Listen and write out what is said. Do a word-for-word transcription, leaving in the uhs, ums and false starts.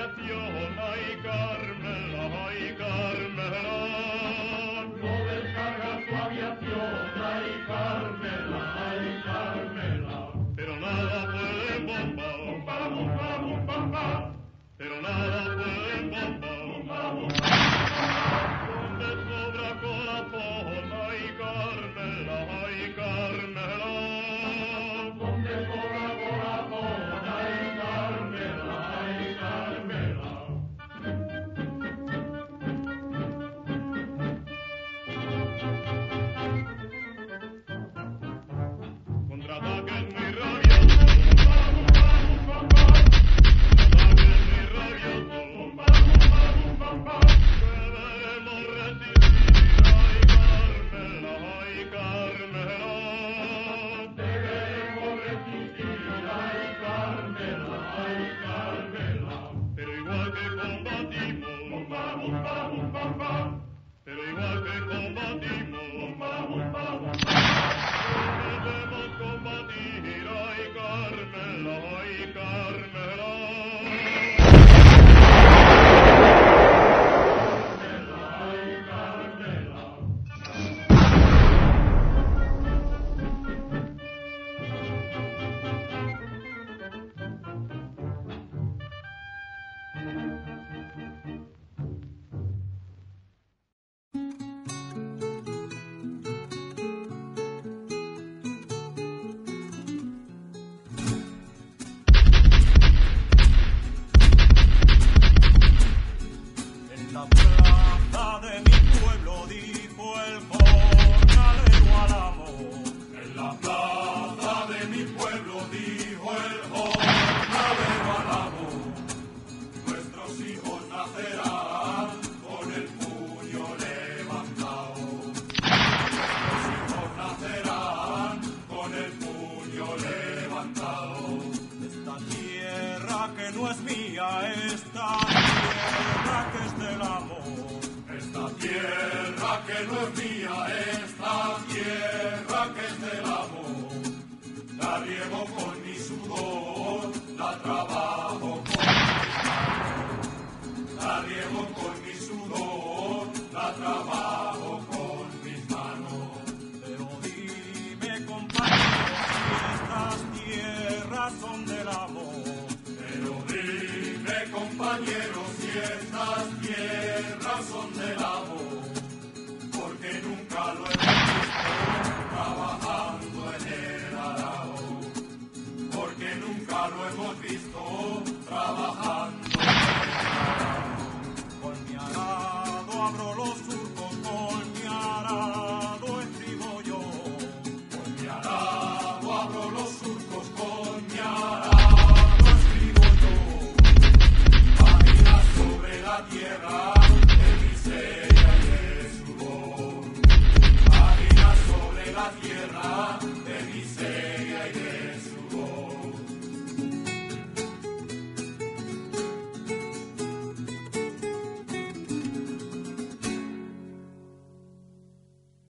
radiación, ay Carmela, ay Carmela. No descargas tu aviación, ay Carmela, ay Carmela. Pero nada puede bomba, Bomba, bomba, bomba, bomba. pero nada puede bomba. Bomba, bomba. Donde sobra corazón, ay Carmela, ay Carmela. Donde sobra corazón, ay Carmela, ay Carmela. Contraataques muy rabiosos, contraataques muy rabiosos. Deberemos resistir, ay Carmela, ay Carmela. Debemos resistir, ay Carmela, ay Carmela. Pero igual que combatimos, Bomba, bomba, bomba, bomba. pero igual que combatimos, Bomba, bomba, bomba. debemos combatir, ay Carmela, ay Carmela. Ay Carmela. En la plaza de mi pueblo dijo el jornalero al amo. En la plaza de mi pueblo dijo el jornalero al amo: nuestros hijos nacerán con el puño levantado. Nuestros hijos nacerán con el puño levantado. Esta tierra que no es mía, esta tierra que es del amo. Esta tierra que no es mía, esta tierra que es del amo. La riego con mi sudor, la trabajo con mis manos. La riego con mi sudor, la trabajo con mis manos. Pero dime, compañero, si estas tierras son del amo. Pero dime, compañero, si esta